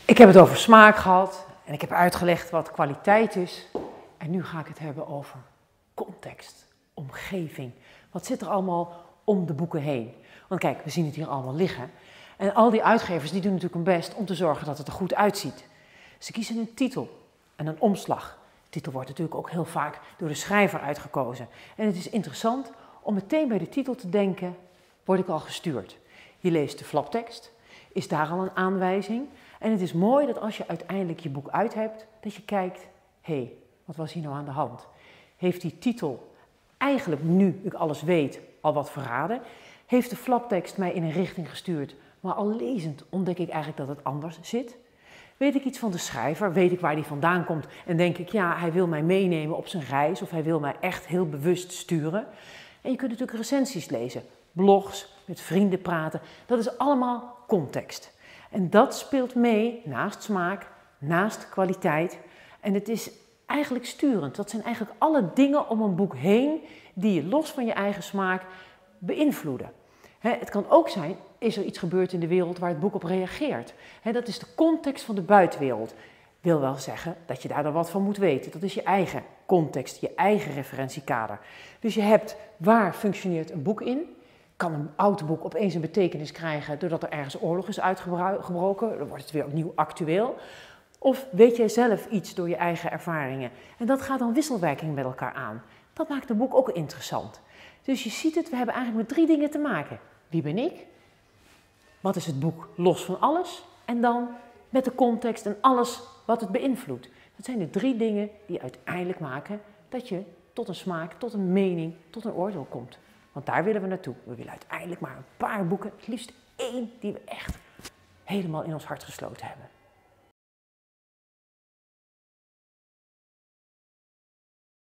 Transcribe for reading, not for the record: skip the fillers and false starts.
Ik heb het over smaak gehad en ik heb uitgelegd wat kwaliteit is. En nu ga ik het hebben over context, omgeving. Wat zit er allemaal om de boeken heen? Want kijk, we zien het hier allemaal liggen. En al die uitgevers die doen natuurlijk hun best om te zorgen dat het er goed uitziet. Ze kiezen een titel en een omslag. De titel wordt natuurlijk ook heel vaak door de schrijver uitgekozen. En het is interessant om meteen bij de titel te denken, word ik al gestuurd? Je leest de flaptekst, is daar al een aanwijzing? En het is mooi dat als je uiteindelijk je boek uit hebt, dat je kijkt, hé, wat was hier nou aan de hand? Heeft die titel eigenlijk, nu ik alles weet, al wat verraden? Heeft de flaptekst mij in een richting gestuurd, maar al lezend ontdek ik eigenlijk dat het anders zit? Weet ik iets van de schrijver? Weet ik waar die vandaan komt? En denk ik, ja, hij wil mij meenemen op zijn reis of hij wil mij echt heel bewust sturen. En je kunt natuurlijk recensies lezen, blogs, met vrienden praten. Dat is allemaal context. En dat speelt mee naast smaak, naast kwaliteit. En het is eigenlijk sturend. Dat zijn eigenlijk alle dingen om een boek heen die je los van je eigen smaak beïnvloeden. Het kan ook zijn, is er iets gebeurd in de wereld waar het boek op reageert? Dat is de context van de buitenwereld. Wil wel zeggen dat je daar dan wat van moet weten. Dat is je eigen context, je eigen referentiekader. Dus je hebt, waar functioneert een boek in? Kan een oud boek opeens een betekenis krijgen doordat er ergens oorlog is uitgebroken? Dan wordt het weer opnieuw actueel. Of weet jij zelf iets door je eigen ervaringen? En dat gaat dan wisselwerking met elkaar aan. Dat maakt een boek ook interessant. Dus je ziet het, we hebben eigenlijk met 3 dingen te maken. Wie ben ik? Wat is het boek los van alles? En dan met de context en alles wat het beïnvloedt. Dat zijn de 3 dingen die uiteindelijk maken dat je tot een smaak, tot een mening, tot een oordeel komt. Want daar willen we naartoe. We willen uiteindelijk maar een paar boeken, het liefst 1, die we echt helemaal in ons hart gesloten hebben.